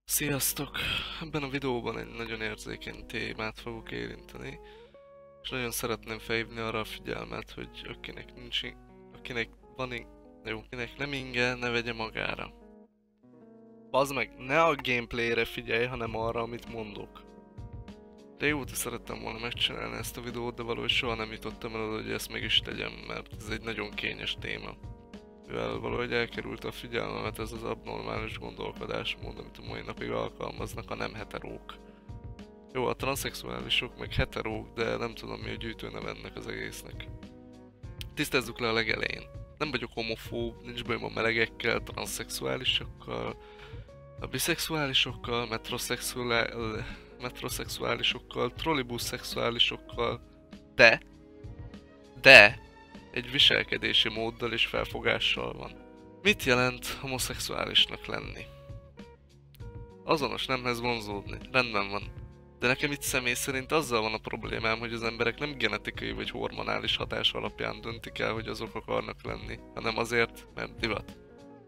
Sziasztok! Ebben a videóban egy nagyon érzékeny témát fogok érinteni, és nagyon szeretném felhívni arra a figyelmet, hogy akinek van jó, akinek nem inge, ne vegye magára. Bazd meg, ne a gameplayre figyelj, hanem arra, amit mondok. Régóta szerettem volna megcsinálni ezt a videót, de valahogy soha nem jutottam el oda, hogy ezt meg is tegyem, mert ez egy nagyon kényes téma. Mivel valahogy elkerült a figyelmemet ez az abnormális gondolkodásmód, amit a mai napig alkalmaznak a nem heterók. Jó, a transzexuálisok meg heterók, de nem tudom mi a gyűjtőneve ennek az egésznek. Tisztázzuk le a legelején. Nem vagyok homofób, nincs bajom a melegekkel, transzexuálisokkal, a biszexuálisokkal, metroszexuálisokkal, trollibuszexuálisokkal, de egy viselkedési móddal és felfogással van. Mit jelent homoszexuálisnak lenni? Azonos nemhez vonzódni, rendben van. De nekem itt személy szerint azzal van a problémám, hogy az emberek nem genetikai vagy hormonális hatás alapján döntik el, hogy azok akarnak lenni, hanem azért, mert divat.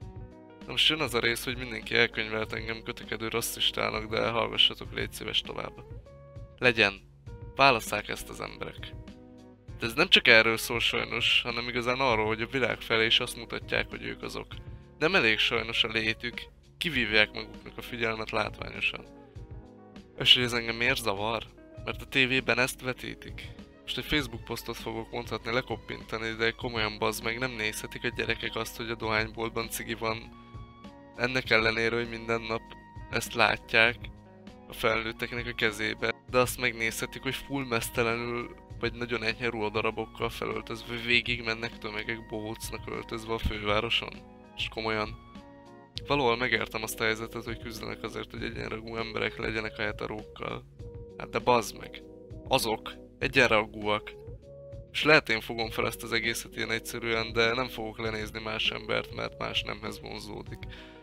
Na most jön az a rész, hogy mindenki elkönyvelt engem kötekedő rasszistának, de hallgassatok, légy szíves tovább. Legyen. Válasszák ezt az emberek. De ez nem csak erről szól sajnos, hanem igazán arról, hogy a világ felé is azt mutatják, hogy ők azok. Nem elég sajnos a létük, kivívják maguknak a figyelmet látványosan. És hogy ez engem miért zavar? Mert a tévében ezt vetítik. Most egy Facebook posztot fogok mondhatni lekoppintani, de komolyan bazd meg, nem nézhetik a gyerekek azt, hogy a dohányboltban cigi van. Ennek ellenére, hogy minden nap ezt látják a felnőtteknek a kezébe, de azt megnézhetik, hogy full meztelenül vagy nagyon enyhe ruhadarabokkal felöltözve végig mennek tömegek bohócnak öltözve a fővároson. És komolyan. Valahol megértem azt a helyzetet, hogy küzdenek azért, hogy egyenrangú emberek legyenek a heterókkal. Hát de bazd meg. Azok egyenrangúak. És lehet én fogom fel ezt az egészet ilyen egyszerűen, de nem fogok lenézni más embert, mert más nemhez vonzódik.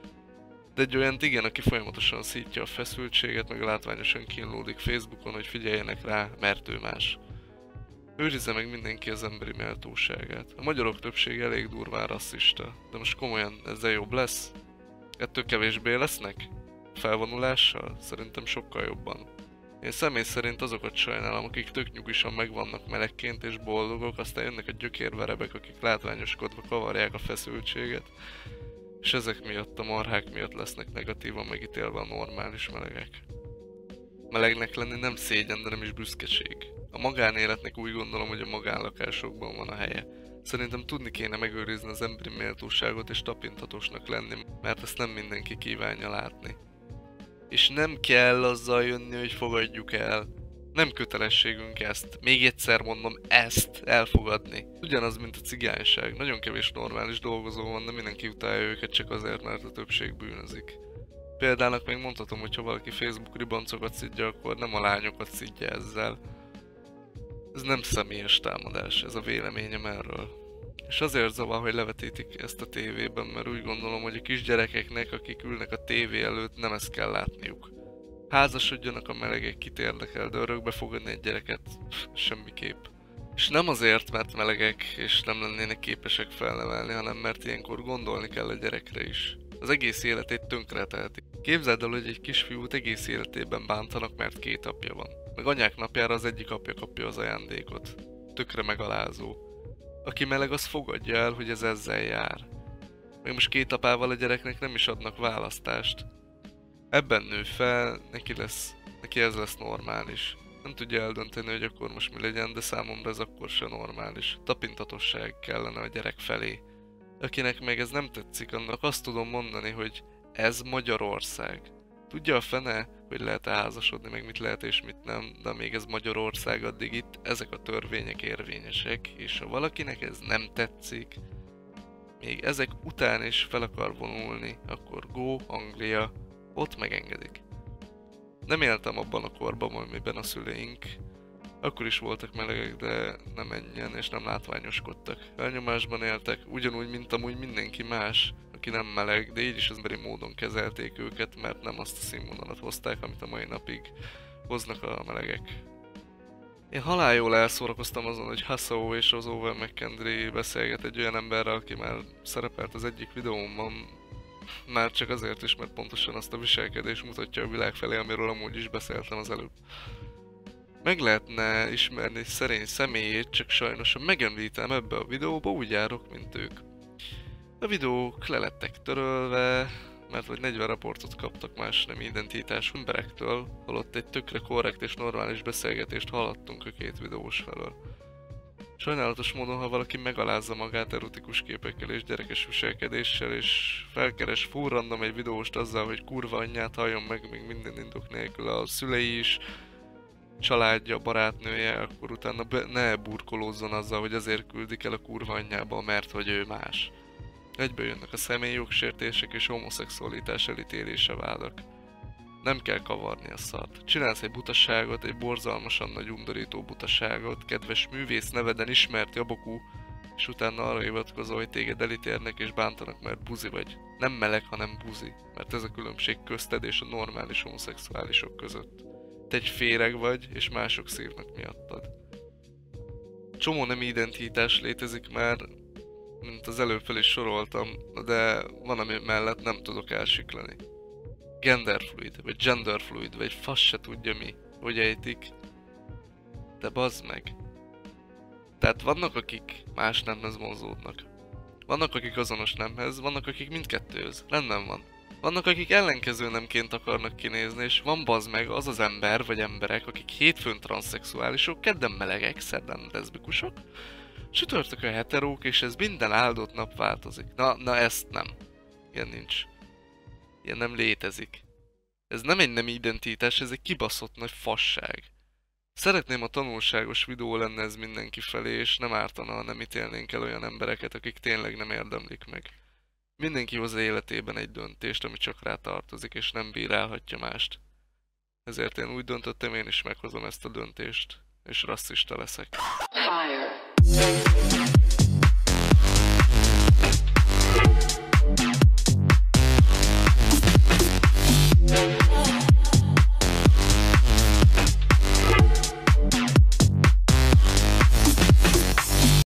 De egy olyant igen, aki folyamatosan szítja a feszültséget, meg látványosan kínlódik Facebookon, hogy figyeljenek rá, mert ő más. Őrizze meg mindenki az emberi méltóságát. A magyarok többsége elég durván rasszista, de most komolyan ezzel jobb lesz? Ettől kevésbé lesznek? Felvonulással? Szerintem sokkal jobban. Én személy szerint azokat sajnálom, akik tök nyugisan megvannak melegként és boldogok, aztán jönnek a gyökérverebek, akik látványoskodva kavarják a feszültséget, és ezek miatt a marhák miatt lesznek negatívan megítélve a normális melegek. Melegnek lenni nem szégyen, de nem is büszkeség. A magánéletnek úgy gondolom, hogy a magánlakásokban van a helye. Szerintem tudni kéne megőrizni az emberi méltóságot és tapintatosnak lenni, mert ezt nem mindenki kívánja látni. És nem kell azzal jönni, hogy fogadjuk el. Nem kötelességünk ezt, még egyszer mondom, ezt elfogadni. Ugyanaz, mint a cigányság. Nagyon kevés normális dolgozó van, de mindenki utálja őket csak azért, mert a többség bűnözik. Példának még mondhatom, hogy ha valaki Facebook ribancokat szidja, akkor nem a lányokat szidja ezzel. Ez nem személyes támadás, ez a véleményem erről. És azért zavar, hogy levetítik ezt a tévében, mert úgy gondolom, hogy a kisgyerekeknek, akik ülnek a tévé előtt, nem ezt kell látniuk. Házasodjanak a melegek, kit érdekel, de örökbe fogadni egy gyereket, semmiképp. És nem azért, mert melegek, és nem lennének képesek felnevelni, hanem mert ilyenkor gondolni kell a gyerekre is. Az egész életét tönkreteheti. Képzeld el, hogy egy kisfiút egész életében bántanak, mert két apja van. Meg anyák napjára az egyik apja kapja az ajándékot. Tökre megalázó. Aki meleg, az fogadja el, hogy ez ezzel jár. Meg most két apával a gyereknek nem is adnak választást. Ebben nő fel, neki ez lesz normális. Nem tudja eldönteni, hogy akkor most mi legyen, de számomra ez akkor se normális. Tapintatosság kellene a gyerek felé. Akinek meg ez nem tetszik, annak azt tudom mondani, hogy ez Magyarország. Tudja a fene, hogy lehet-e házasodni, meg mit lehet és mit nem, de még ez Magyarország, addig itt ezek a törvények érvényesek, és ha valakinek ez nem tetszik, még ezek után is fel akar vonulni, akkor go, Anglia, ott megengedik. Nem éltem abban a korban, amiben a szüleink, akkor is voltak melegek, de nem ennyien és nem látványoskodtak. Elnyomásban éltek, ugyanúgy, mint amúgy mindenki más, aki nem meleg, de így is emberi módon kezelték őket, mert nem azt a színvonalat hozták, amit a mai napig hoznak a melegek. Én haláljól elszórakoztam azon, hogy Hassau és az Owen McKendry beszélget egy olyan emberrel, aki már szerepelt az egyik videómban, Már csak azért is, mert pontosan azt a viselkedést mutatja a világ felé, amiről amúgy is beszéltem az előbb. Meg lehetne ismerni szerény személyét, csak sajnos ha megemlítem ebbe a videóba, úgy járok, mint ők. A videók le lettek törölve, mert vagy 40 raportot kaptak más nem identitású emberektől, holott egy tökre korrekt és normális beszélgetést hallottunk a két videós felől. Sajnálatos módon, ha valaki megalázza magát erotikus képekkel és gyerekes viselkedéssel, és felkeres full random egy videóst azzal, hogy kurva anyját halljon meg még minden indok nélkül a szülei is, családja, barátnője, akkor utána ne burkolózzon azzal, hogy azért küldik el a kurva anyjába, mert hogy ő más. Egyből jönnek a személyi jogsértések és homoszexualitás elítélése vádak. Nem kell kavarni a szart. Csinálsz egy butaságot, egy borzalmasan nagy undorító butaságot, kedves művész neveden ismert Jabokú, és utána arra hivatkozol, hogy téged elítérnek és bántanak, mert buzi vagy. Nem meleg, hanem buzi, mert ez a különbség közted és a normális homoszexuálisok között. Te egy féreg vagy, és mások szívnak miattad. Csomó nem identitás létezik már, mint az előbb fel is soroltam, de van, ami mellett nem tudok elsiklani. Genderfluid, vagy genderfluid, vagy fasz se tudja mi, hogy ejtik. De bazd meg. Tehát vannak, akik más nemhez vonzódnak. Vannak, akik azonos nemhez, vannak, akik mindkettőhöz. Rendben van. Vannak, akik ellenkező nemként akarnak kinézni, és van bazd meg az az ember, vagy emberek, akik hétfőn transzexuálisok, kedden melegek, szerdán leszbikusok, csütörtökön heterók, és ez minden áldott nap változik. Na ezt nem. Ilyen nincs. Ilyen nem létezik. Ez nem egy nem identitás, ez egy kibaszott nagy fasság. Szeretném, a tanulságos videó lenne ez mindenki felé, és nem ártana, ha nem ítélnénk el olyan embereket, akik tényleg nem érdemlik meg. Mindenki hoz életében egy döntést, ami csak rá tartozik, és nem bírálhatja mást. Ezért én úgy döntöttem, én is meghozom ezt a döntést, és rasszista leszek. Fire.